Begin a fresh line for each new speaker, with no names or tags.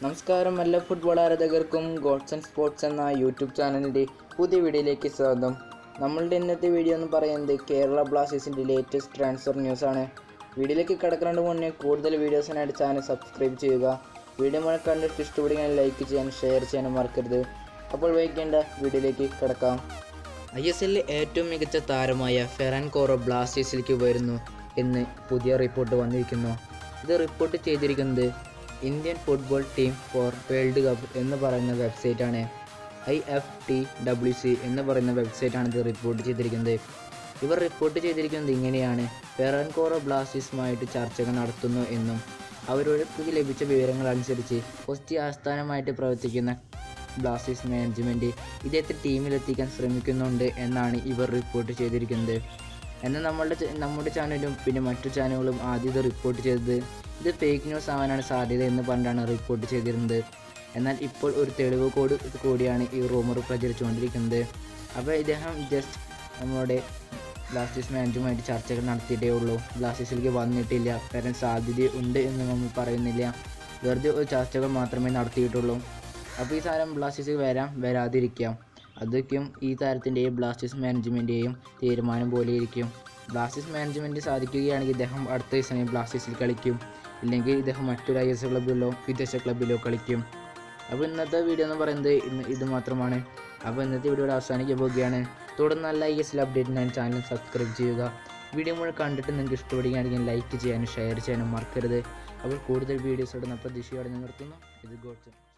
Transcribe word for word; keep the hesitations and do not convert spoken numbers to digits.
നമസ്കാരം എല്ലാ ഫുട്ബോൾ ആരാധകർക്കും ഗോഡ്സൺ സ്പോർട്സ് എന്ന യൂട്യൂബ് ചാനലിൻ്റെ പുതിയ വീഡിയോയിലേക്ക് സ്വാഗതം. നമ്മളുടെ ഇന്നത്തെ വീഡിയോ എന്ന് പറയുന്നത് കേരള ബ്ലാസ്റ്റേഴ്സിൻ്റെ ലേറ്റസ്റ്റ് ട്രാൻസ്ഫർ ന്യൂസാണ്. വീഡിയോയിലേക്ക് കിടക്കുന്നതിന് മുന്നേ കൂടുതൽ വീഡിയോസിനായിട്ട് ചാനൽ സബ്സ്ക്രൈബ് ചെയ്യുക. വീഡിയോ മുഴുവൻ കണ്ടിട്ട് ഇഷ്ടപ്പെടുകയാണെങ്കിൽ ലൈക്ക് ചെയ്യാൻ ഷെയർ ചെയ്യാനും മറക്കരുത്. അപ്പോൾ വൈകിക്കേണ്ട വീഡിയോയിലേക്ക് കിടക്കാം. ഐ എസ് എല്ലിലെ ഏറ്റവും മികച്ച താരമായ ഫെറാൻ കോറോ ബ്ലാസ്റ്റേഴ്സിലേക്ക് വരുന്നു എന്ന് പുതിയ റിപ്പോർട്ട് വന്നിരിക്കുന്നു. ഇത് റിപ്പോർട്ട് ചെയ്തിരിക്കുന്നത് Indian football team for world cup എന്ന് പറയുന്ന വെബ്സൈറ്റാണ്. I F T W C എന്ന് പറയുന്ന വെബ്സൈറ്റാണ് ഇത് റിപ്പോർട്ട് ചെയ്തിരിക്കുന്നത്. ഇവർ റിപ്പോർട്ട് ചെയ്തിരിക്കുന്നത് ഇങ്ങനെയാണ്: ഫെറാൻ കോറോ ബ്ലാസ്റ്റേഴ്സുമായിട്ട് ചർച്ചകൾ നടത്തുന്നു എന്നും അവർക്ക് ലഭിച്ച വിവരങ്ങൾ അനുസരിച്ച് കൊച്ചി ആസ്ഥാനമായിട്ട് പ്രവർത്തിക്കുന്ന ബ്ലാസ്റ്റേഴ്സ് മാനേജ്മെൻറ്റ് ഇദ്ദേഹത്തെ ടീമിലെത്തിക്കാൻ ശ്രമിക്കുന്നുണ്ട് എന്നാണ് ഇവർ റിപ്പോർട്ട് ചെയ്തിരിക്കുന്നത്. എന്നാൽ നമ്മളുടെ നമ്മുടെ ചാനലും പിന്നെ മറ്റു ചാനലുകളും ആദ്യം ഇത് റിപ്പോർട്ട് ചെയ്തത് ഇത് ഫേക്ക് ന്യൂസ് ആവാനാണ് സാധ്യത എന്ന് പറഞ്ഞാണ് റിപ്പോർട്ട് ചെയ്തിരുന്നത്. എന്നാൽ ഇപ്പോൾ ഒരു തെളിവ് കൂടി കൂടിയാണ് ഈ റൂമർ പ്രചരിച്ചുകൊണ്ടിരിക്കുന്നത്. അപ്പോൾ ഇദ്ദേഹം ജസ്റ്റ് നമ്മുടെ ബ്ലാസ്റ്റേഴ്സ് മാനേജുമായിട്ട് ചർച്ചകൾ നടത്തിയിട്ടേ ഉള്ളൂ. ബ്ലാസ്റ്റേഴ്സിലേക്ക് വന്നിട്ടില്ല, വരാൻ സാധ്യത ഉണ്ട് എന്ന് നമ്മൾ പറയുന്നില്ല. വെറുതെ ഒരു ചർച്ചകൾ മാത്രമേ നടത്തിയിട്ടുള്ളൂ. അപ്പോൾ ഈ താരം ബ്ലാസ്റ്റേഴ്സിൽ വരാം, വരാതിരിക്കാം. അതൊക്കെയും ഈ താരത്തിൻ്റെയും ബ്ലാസ്റ്റേഴ്സ് മാനേജ്മെൻറ്റെയും തീരുമാനം പോലെ ഇരിക്കും. ബ്ലാസ്റ്റേഴ്സ് മാനേജ്മെൻറ്റ് സാധിക്കുകയാണെങ്കിൽ ഇദ്ദേഹം അടുത്ത സീസണിൽ ബ്ലാസ്റ്റേഴ്സിൽ കളിക്കും, ഇല്ലെങ്കിൽ ഇദ്ദേഹം മറ്റൊരു ഐ എസ് ക്ലബ്ബിലോ വിദേശ ക്ലബ്ബിലോ കളിക്കും. അപ്പോൾ ഇന്നത്തെ വീഡിയോ എന്ന് പറയുന്നത് ഇന്ന് ഇത് മാത്രമാണ്. അപ്പോൾ ഇന്നത്തെ വീഡിയോയുടെ അവസാനിക്കാൻ പോവുകയാണ്. തുടർന്ന് നല്ല ഐ എസ് എൽ അപ്ഡേറ്റിനായി ചാനൽ സബ്സ്ക്രൈബ് ചെയ്യുക. വീഡിയോ മുഴുവൻ കണ്ടിട്ട് നിങ്ങൾക്ക് ഇഷ്ടപ്പെടുകയാണെങ്കിൽ ലൈക്ക് ചെയ്യാനും ഷെയർ ചെയ്യാനും മറക്കരുത്. അപ്പോൾ കൂടുതൽ വീഡിയോസ് ഇടുന്ന പ്രതീക്ഷയോടെ ഞാൻ നിർത്തുന്നു. ഇത് ഗോഡ്സൺ.